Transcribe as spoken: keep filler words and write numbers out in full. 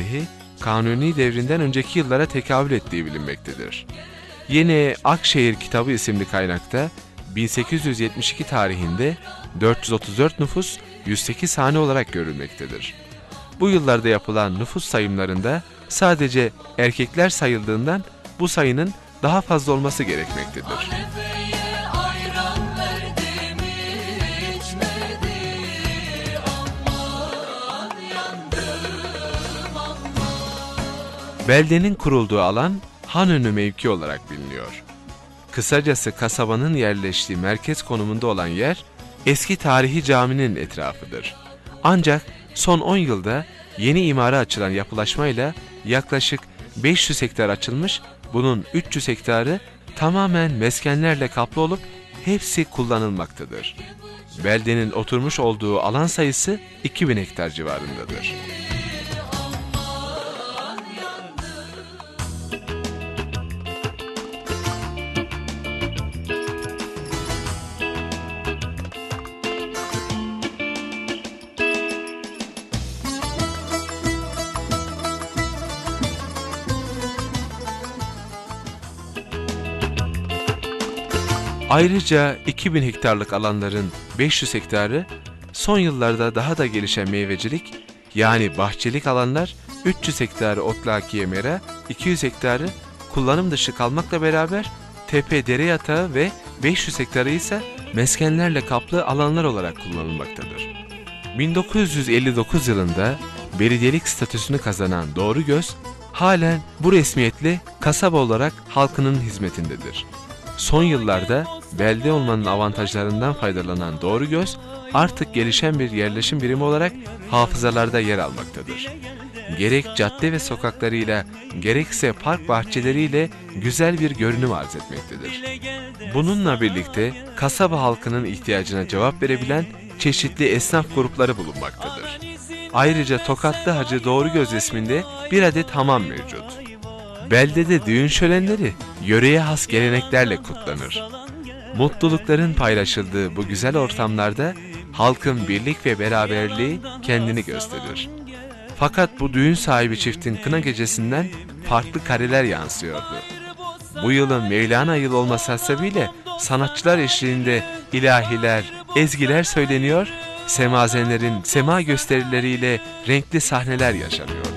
tarihi Kanuni devrinden önceki yıllara tekabül ettiği bilinmektedir. Yeni Akşehir Kitabı isimli kaynakta bin sekiz yüz yetmiş iki tarihinde dört yüz otuz dört nüfus yüz sekiz hane olarak görülmektedir. Bu yıllarda yapılan nüfus sayımlarında sadece erkekler sayıldığından bu sayının daha fazla olması gerekmektedir. Beldenin kurulduğu alan Hanönü mevki olarak biliniyor. Kısacası kasabanın yerleştiği merkez konumunda olan yer eski tarihi caminin etrafıdır. Ancak son on yılda yeni imara açılan yapılaşmayla yaklaşık beş yüz hektar açılmış, bunun üç yüz hektarı tamamen meskenlerle kaplı olup hepsi kullanılmaktadır. Beldenin oturmuş olduğu alan sayısı iki bin hektar civarındadır. Ayrıca iki bin hektarlık alanların beş yüz hektarı son yıllarda daha da gelişen meyvecilik, yani bahçelik alanlar üç yüz hektarı otlaki mera, iki yüz hektarı kullanım dışı kalmakla beraber tepe dere yatağı ve beş yüz hektarı ise meskenlerle kaplı alanlar olarak kullanılmaktadır. bin dokuz yüz elli dokuz yılında belediyelik statüsünü kazanan Doğrugöz, halen bu resmiyetle kasaba olarak halkının hizmetindedir. Son yıllarda belde olmanın avantajlarından faydalanan Doğrugöz, artık gelişen bir yerleşim birimi olarak hafızalarda yer almaktadır. Gerek cadde ve sokaklarıyla, gerekse park bahçeleriyle güzel bir görünüm arz etmektedir. Bununla birlikte kasaba halkının ihtiyacına cevap verebilen çeşitli esnaf grupları bulunmaktadır. Ayrıca Tokatlı Hacı Doğrugöz isminde bir adet hamam mevcut. Beldede düğün şölenleri yöreye has geleneklerle kutlanır. Mutlulukların paylaşıldığı bu güzel ortamlarda halkın birlik ve beraberliği kendini gösterir. Fakat bu düğün sahibi çiftin kına gecesinden farklı kareler yansıyordu. Bu yılın Mevlana yılı olması hasebiyle sanatçılar eşliğinde ilahiler, ezgiler söyleniyor, semazenlerin sema gösterileriyle renkli sahneler yaşanıyordu.